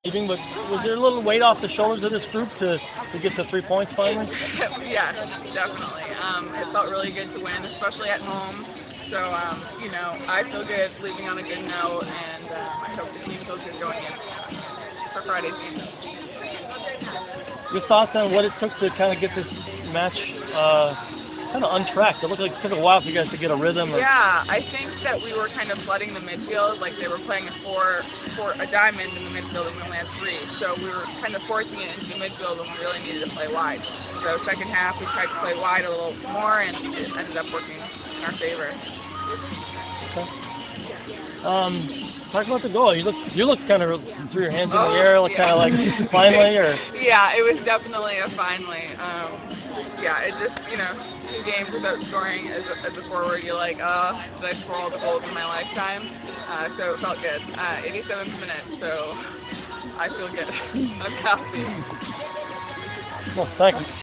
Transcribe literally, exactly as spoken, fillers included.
leaving, but was there a little weight off the shoulders of this group to, to get the three points finally? Yes, definitely. Um, it felt really good to win, especially at home. So, um, you know, I feel good leaving on a good note, and um, I hope the team feels good going in for Friday's game. Your thoughts on what it took to kind of get this match uh, kind of untracked? It looked like it took a while for you guys to get a rhythm. Or... Yeah, I think that we were kind of flooding the midfield, like they were playing a four, four, a diamond in the midfield, and we only had three. So we were kind of forcing it into the midfield when we really needed to play wide. So second half, we tried to play wide a little more, and it ended up working in our favor. Okay. Um, talk about the goal. You look, you look kind of threw your hands in oh, the air, like yeah. kind of like finally, or. Yeah, it was definitely a finally. Um, yeah, it just, you know, two games without scoring as a, as a forward, you're like, oh, did I score all the goals in my lifetime? Uh, so it felt good. Uh, eighty-seventh minute, so I feel good. I'm happy. Well, thank you.